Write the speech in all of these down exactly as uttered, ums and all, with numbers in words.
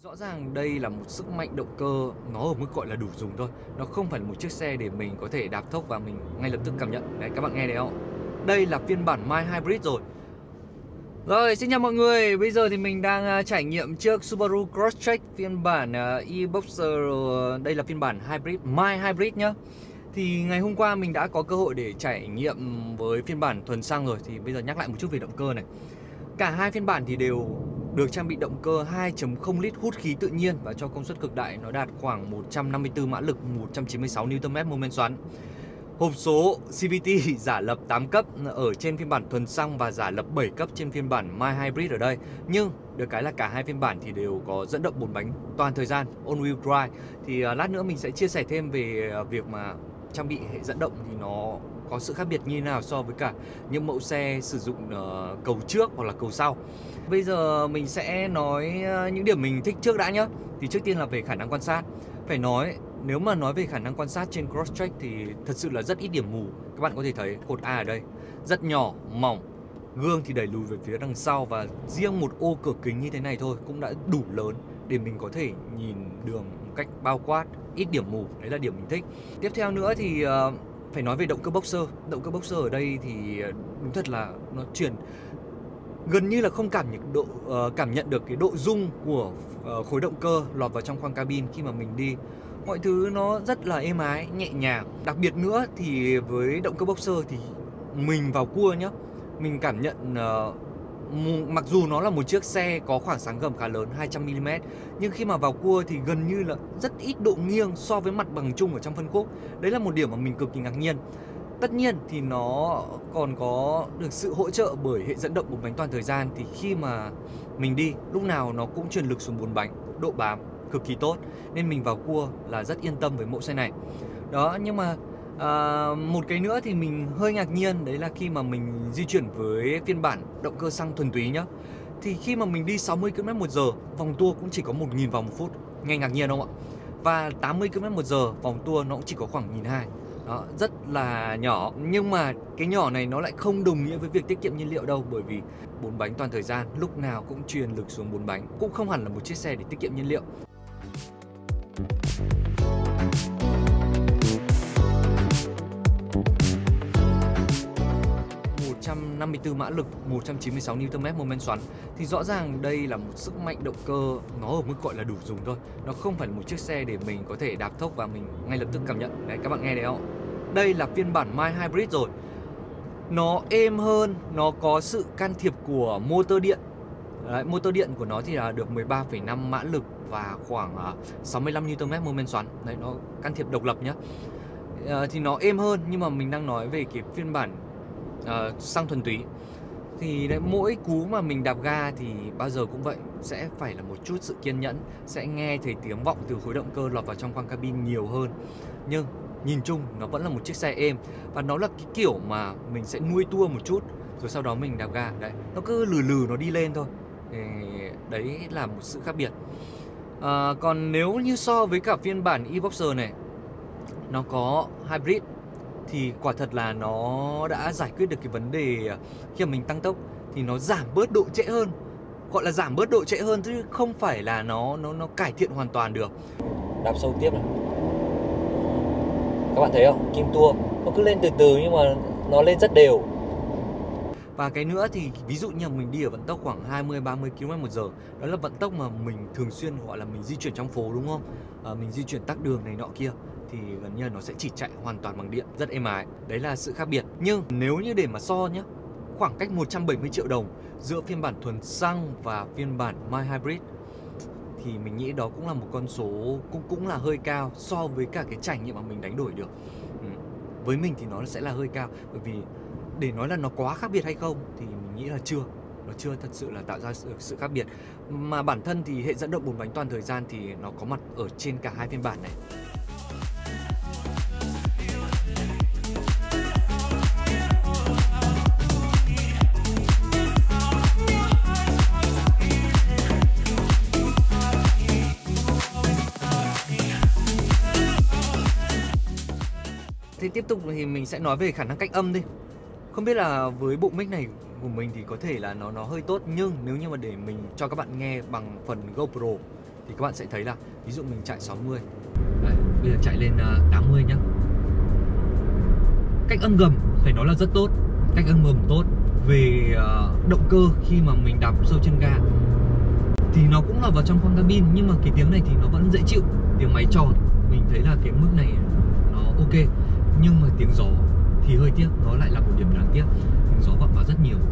Rõ ràng đây là một sức mạnh động cơ nó ở mức gọi là đủ dùng thôi. Nó không phải là một chiếc xe để mình có thể đạp thốc và mình ngay lập tức cảm nhận. Đấy, các bạn nghe thấy không? Đây là phiên bản Mild Hybrid rồi. Rồi, xin chào mọi người. Bây giờ thì mình đang uh, trải nghiệm chiếc Subaru Crosstrek phiên bản uh, e-Boxer. Đây là phiên bản Hybrid, Mild Hybrid nhá. Thì ngày hôm qua mình đã có cơ hội để trải nghiệm với phiên bản thuần xăng rồi. Thì bây giờ nhắc lại một chút về động cơ này. Cả hai phiên bản thì đều được trang bị động cơ hai chấm không lít hút khí tự nhiên và cho công suất cực đại nó đạt khoảng một trăm năm mươi tư mã lực, một trăm chín mươi sáu niu tơn mét mô men xoắn. Hộp số xê vê tê giả lập tám cấp ở trên phiên bản thuần xăng và giả lập bảy cấp trên phiên bản Mild Hybrid ở đây. Nhưng được cái là cả hai phiên bản thì đều có dẫn động bốn bánh toàn thời gian, all-wheel drive. Thì uh, lát nữa mình sẽ chia sẻ thêm về uh, việc mà trang bị hệ dẫn động thì nó có sự khác biệt như thế nào so với cả những mẫu xe sử dụng uh, cầu trước hoặc là cầu sau. Bây giờ mình sẽ nói uh, những điểm mình thích trước đã nhá. Thì trước tiên là về khả năng quan sát. Phải nói, nếu mà nói về khả năng quan sát trên Crosstrek thì thật sự là rất ít điểm mù. Các bạn có thể thấy cột A ở đây rất nhỏ, mỏng. Gương thì đẩy lùi về phía đằng sau và riêng một ô cửa kính như thế này thôi cũng đã đủ lớn để mình có thể nhìn đường một cách bao quát, ít điểm mù. Đấy là điểm mình thích. Tiếp theo nữa thì uh, phải nói về động cơ boxer. Động cơ boxer ở đây thì đúng thật là nó truyền gần như là không cảm nhận độ uh, cảm nhận được cái độ rung của uh, khối động cơ lọt vào trong khoang cabin khi mà mình đi. Mọi thứ nó rất là êm ái, nhẹ nhàng. Đặc biệt nữa thì với động cơ boxer thì mình vào cua nhá, mình cảm nhận uh, mặc dù nó là một chiếc xe có khoảng sáng gầm khá lớn hai trăm mi li mét, nhưng khi mà vào cua thì gần như là rất ít độ nghiêng so với mặt bằng chung ở trong phân khúc. Đấy là một điểm mà mình cực kỳ ngạc nhiên. Tất nhiên thì nó còn có được sự hỗ trợ bởi hệ dẫn động bốn bánh toàn thời gian. Thì khi mà mình đi, lúc nào nó cũng truyền lực xuống bốn bánh, độ bám cực kỳ tốt. Nên mình vào cua là rất yên tâm với mẫu xe này. Đó, nhưng mà à, một cái nữa thì mình hơi ngạc nhiên. Đấy là khi mà mình di chuyển với phiên bản động cơ xăng thuần túy nhá, thì khi mà mình đi sáu mươi ki lô mét một giờ, vòng tua cũng chỉ có một nghìn vòng một phút. Nghe ngạc nhiên không ạ? Và tám mươi ki lô mét một giờ, vòng tua nó cũng chỉ có khoảng một nghìn hai trăm. Đó, rất là nhỏ. Nhưng mà cái nhỏ này nó lại không đồng nghĩa với việc tiết kiệm nhiên liệu đâu. Bởi vì bốn bánh toàn thời gian lúc nào cũng truyền lực xuống bốn bánh, cũng không hẳn là một chiếc xe để tiết kiệm nhiên liệu. một trăm năm mươi tư mã lực, một trăm chín mươi sáu niu tơn mét mô men xoắn. Thì rõ ràng đây là một sức mạnh động cơ nó ở mức gọi là đủ dùng thôi. Nó không phải là một chiếc xe để mình có thể đạp thốc và mình ngay lập tức cảm nhận. Đấy, các bạn nghe thấy không? Đây là phiên bản Mild Hybrid rồi. Nó êm hơn, nó có sự can thiệp của motor điện. Đấy, motor điện của nó thì là được mười ba phẩy năm mã lực và khoảng sáu mươi lăm niu tơn mét mô men xoắn. Đấy, nó can thiệp độc lập nhá. À, thì nó êm hơn, nhưng mà mình đang nói về cái phiên bản uh, xăng thuần túy. Thì đấy, mỗi cú mà mình đạp ga thì bao giờ cũng vậy, sẽ phải là một chút sự kiên nhẫn, sẽ nghe thấy tiếng vọng từ khối động cơ lọt vào trong khoang cabin nhiều hơn. Nhưng nhìn chung nó vẫn là một chiếc xe êm. Và nó là cái kiểu mà mình sẽ nuôi tua một chút rồi sau đó mình đạp ga. Đấy, nó cứ lừ lừ nó đi lên thôi. Thì đấy là một sự khác biệt. à, Còn nếu như so với cả phiên bản e-Boxer này, nó có hybrid, thì quả thật là nó đã giải quyết được cái vấn đề khi mà mình tăng tốc thì nó giảm bớt độ trễ hơn. Gọi là giảm bớt độ trễ hơn chứ không phải là nó nó nó cải thiện hoàn toàn được. Đạp sâu tiếp này, các bạn thấy không? Kim tua nó cứ lên từ từ nhưng mà nó lên rất đều. Và cái nữa thì ví dụ như là mình đi ở vận tốc khoảng hai mươi ba mươi ki lô mét một giờ, đó là vận tốc mà mình thường xuyên gọi là mình di chuyển trong phố, đúng không? À, mình di chuyển tắc đường này nọ kia thì gần như là nó sẽ chỉ chạy hoàn toàn bằng điện, rất êm ái. Đấy là sự khác biệt. Nhưng nếu như để mà so nhá, khoảng cách một trăm bảy mươi triệu đồng giữa phiên bản thuần xăng và phiên bản Mild Hybrid thì mình nghĩ đó cũng là một con số cũng cũng là hơi cao so với cả cái trải nghiệm mà mình đánh đổi được. Ừ. Với mình thì nó sẽ là hơi cao, bởi vì để nói là nó quá khác biệt hay không thì mình nghĩ là chưa. Nó chưa thật sự là tạo ra sự, sự khác biệt. Mà bản thân thì hệ dẫn động bốn bánh toàn thời gian thì nó có mặt ở trên cả hai phiên bản này. Thế tiếp tục thì mình sẽ nói về khả năng cách âm đi. Không biết là với bộ mic này của mình thì có thể là nó nó hơi tốt, nhưng nếu như mà để mình cho các bạn nghe bằng phần GoPro thì các bạn sẽ thấy là ví dụ mình chạy sáu mươi. Đấy, bây giờ chạy lên tám mươi nhá. Cách âm gầm phải nói là rất tốt. Cách âm gầm tốt. Về uh, động cơ khi mà mình đạp sâu chân ga thì nó cũng là vào trong khoang cabin, nhưng mà cái tiếng này thì nó vẫn dễ chịu. Tiếng máy tròn mình thấy là cái mức này nó ok, nhưng mà tiếng gió thì hơi tiếc, nó lại là một điểm đáng tiếc. Tiếng gió vọng vào rất nhiều.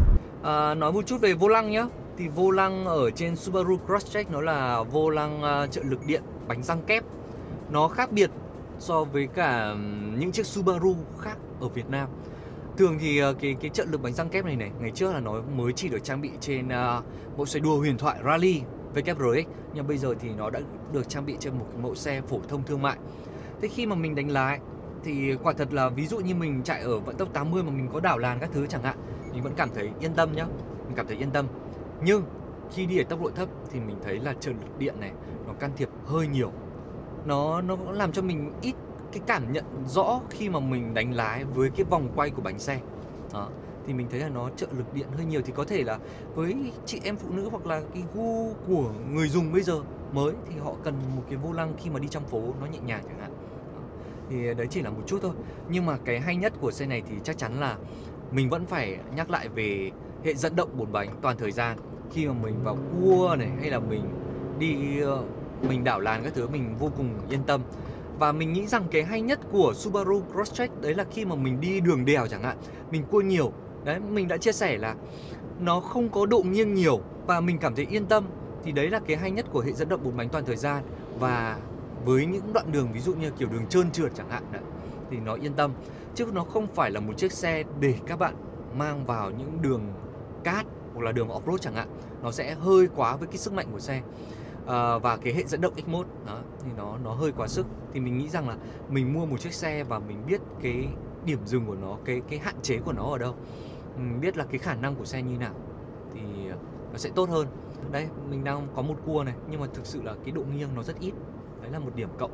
À, nói một chút về vô lăng nhá. Thì vô lăng ở trên Subaru Crosstrek nó là vô lăng uh, trợ lực điện bánh răng kép. Nó khác biệt so với cả những chiếc Subaru khác ở Việt Nam. Thường thì uh, cái cái trợ lực bánh răng kép này này, ngày trước là nó mới chỉ được trang bị trên uh, mẫu xe đua huyền thoại Rally vê kép rờ ích, nhưng bây giờ thì nó đã được trang bị trên một cái mẫu xe phổ thông thương mại. Thế khi mà mình đánh lái thì quả thật là ví dụ như mình chạy ở vận tốc tám mươi mà mình có đảo làn các thứ chẳng hạn, mình vẫn cảm thấy yên tâm nhá, mình cảm thấy yên tâm. Nhưng khi đi ở tốc độ thấp thì mình thấy là trợ lực điện này nó can thiệp hơi nhiều. Nó nó làm cho mình ít cái cảm nhận rõ khi mà mình đánh lái với cái vòng quay của bánh xe. Đó. Thì mình thấy là nó trợ lực điện hơi nhiều. Thì có thể là với chị em phụ nữ hoặc là cái gu của người dùng bây giờ mới thì họ cần một cái vô lăng khi mà đi trong phố nó nhẹ nhàng chẳng hạn. Đó. Thì đấy chỉ là một chút thôi. Nhưng mà cái hay nhất của xe này thì chắc chắn là mình vẫn phải nhắc lại về hệ dẫn động bốn bánh toàn thời gian. Khi mà mình vào cua này hay là mình đi mình đảo làn các thứ mình vô cùng yên tâm. Và mình nghĩ rằng cái hay nhất của Subaru Crosstrek đấy là khi mà mình đi đường đèo chẳng hạn, mình cua nhiều. Đấy, mình đã chia sẻ là nó không có độ nghiêng nhiều và mình cảm thấy yên tâm. Thì đấy là cái hay nhất của hệ dẫn động bốn bánh toàn thời gian. Và với những đoạn đường ví dụ như kiểu đường trơn trượt chẳng hạn đấy, thì nó yên tâm. Chứ nó không phải là một chiếc xe để các bạn mang vào những đường cát hoặc là đường off-road chẳng hạn. Nó sẽ hơi quá với cái sức mạnh của xe. À, và cái hệ dẫn động ích một đó, thì nó nó hơi quá sức. Thì mình nghĩ rằng là mình mua một chiếc xe và mình biết cái điểm dừng của nó, cái cái hạn chế của nó ở đâu, mình biết là cái khả năng của xe như nào thì nó sẽ tốt hơn. Đây, mình đang có một cua này, nhưng mà thực sự là cái độ nghiêng nó rất ít. Đấy là một điểm cộng.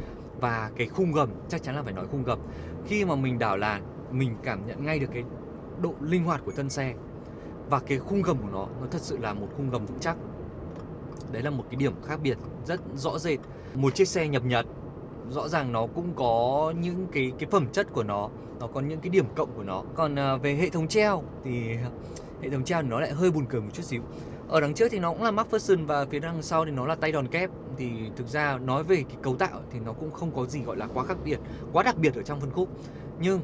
Và cái khung gầm, chắc chắn là phải nói khung gầm. Khi mà mình đảo làn, mình cảm nhận ngay được cái độ linh hoạt của thân xe. Và cái khung gầm của nó, nó thật sự là một khung gầm vững chắc. Đấy là một cái điểm khác biệt rất rõ rệt. Một chiếc xe nhập Nhật, rõ ràng nó cũng có những cái cái phẩm chất của nó, nó có những cái điểm cộng của nó. Còn à, về hệ thống treo thì hệ thống treo thì nó lại hơi buồn cười một chút xíu. Ở đằng trước thì nó cũng là McPherson và phía đằng sau thì nó là tay đòn kép. Thì thực ra nói về cái cấu tạo thì nó cũng không có gì gọi là quá khác biệt, quá đặc biệt ở trong phân khúc. Nhưng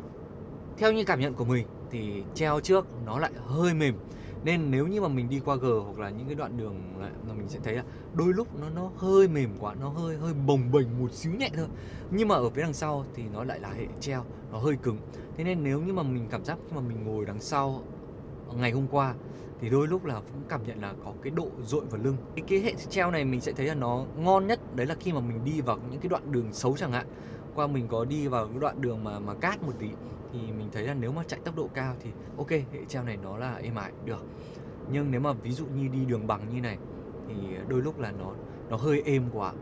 theo như cảm nhận của mình thì treo trước nó lại hơi mềm. Nên nếu như mà mình đi qua G hoặc là những cái đoạn đường là mình sẽ thấy là đôi lúc nó nó hơi mềm quá, nó hơi hơi bồng bềnh một xíu nhẹ thôi. Nhưng mà ở phía đằng sau thì nó lại là hệ treo, nó hơi cứng. Thế nên nếu như mà mình cảm giác khi mà mình ngồi đằng sau ngày hôm qua thì đôi lúc là cũng cảm nhận là có cái độ dội vào lưng. Cái, cái hệ treo này mình sẽ thấy là nó ngon nhất đấy là khi mà mình đi vào những cái đoạn đường xấu chẳng hạn. Qua mình có đi vào cái đoạn đường mà mà cát một tí thì mình thấy là nếu mà chạy tốc độ cao thì ok, hệ treo này nó là êm ái được. Nhưng nếu mà ví dụ như đi đường bằng như này thì đôi lúc là nó nó hơi êm quá.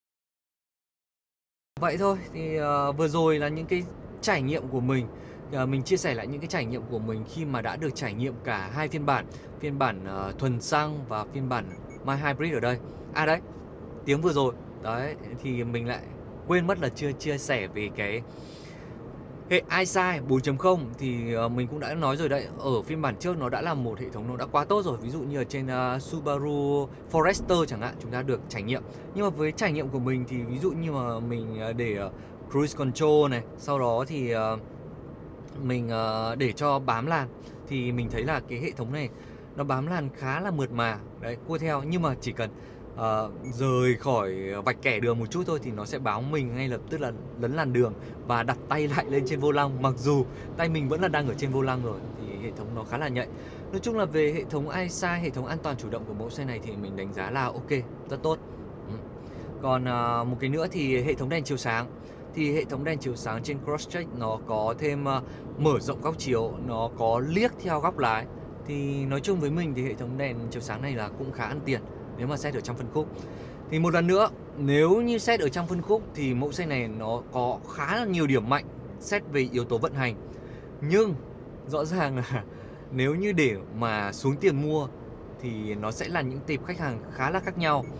Vậy thôi thì uh, vừa rồi là những cái trải nghiệm của mình. Uh, mình chia sẻ lại những cái trải nghiệm của mình khi mà đã được trải nghiệm cả hai phiên bản, phiên bản uh, thuần xăng và phiên bản My Hybrid ở đây. À đấy, tiếng vừa rồi đấy thì mình lại quên mất là chưa chia sẻ về cái hệ iSight bốn chấm không thì uh, mình cũng đã nói rồi đấy. Ở phiên bản trước nó đã là một hệ thống nó đã quá tốt rồi. Ví dụ như ở trên uh, Subaru Forester chẳng hạn, chúng ta được trải nghiệm. Nhưng mà với trải nghiệm của mình thì ví dụ như mà mình uh, để uh, cruise control này, sau đó thì uh, mình uh, để cho bám làn, thì mình thấy là cái hệ thống này nó bám làn khá là mượt mà. Đấy, cua theo, nhưng mà chỉ cần uh, rời khỏi vạch kẻ đường một chút thôi thì nó sẽ báo mình ngay lập tức là lấn làn đường và đặt tay lại lên trên vô lăng. Mặc dù tay mình vẫn là đang ở trên vô lăng rồi thì hệ thống nó khá là nhạy. Nói chung là về hệ thống iSight, hệ thống an toàn chủ động của mẫu xe này thì mình đánh giá là ok, rất tốt. ừ. Còn uh, một cái nữa thì hệ thống đèn chiếu sáng. Thì hệ thống đèn chiếu sáng trên Crosstrek nó có thêm uh, mở rộng góc chiếu, nó có liếc theo góc lái. Thì nói chung với mình thì hệ thống đèn chiếu sáng này là cũng khá ăn tiền nếu mà xét ở trong phân khúc. Thì một lần nữa, nếu như xét ở trong phân khúc thì mẫu xe này nó có khá là nhiều điểm mạnh xét về yếu tố vận hành. Nhưng rõ ràng là nếu như để mà xuống tiền mua thì nó sẽ là những tệp khách hàng khá là khác nhau.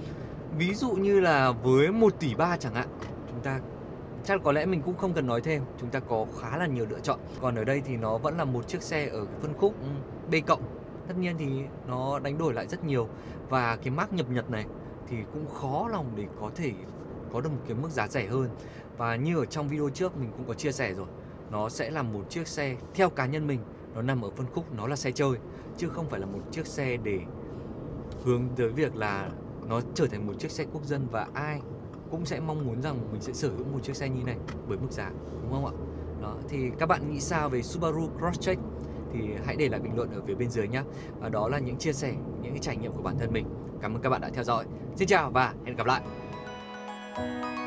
Ví dụ như là với một tỷ ba chẳng hạn, chúng ta chắc có lẽ mình cũng không cần nói thêm, chúng ta có khá là nhiều lựa chọn. Còn ở đây thì nó vẫn là một chiếc xe ở cái phân khúc B cộng. Tất nhiên thì nó đánh đổi lại rất nhiều, và cái mác nhập Nhật này thì cũng khó lòng để có thể có được một cái mức giá rẻ hơn. Và như ở trong video trước mình cũng có chia sẻ rồi, nó sẽ là một chiếc xe theo cá nhân mình, nó nằm ở phân khúc nó là xe chơi, chứ không phải là một chiếc xe để hướng tới việc là nó trở thành một chiếc xe quốc dân, và ai cũng sẽ mong muốn rằng mình sẽ sở hữu một chiếc xe như này với mức giá, đúng không ạ? Đó, thì các bạn nghĩ sao về Subaru Crosstrek? Thì hãy để lại bình luận ở phía bên dưới nhé. Và đó là những chia sẻ, những cái trải nghiệm của bản thân mình. Cảm ơn các bạn đã theo dõi. Xin chào và hẹn gặp lại.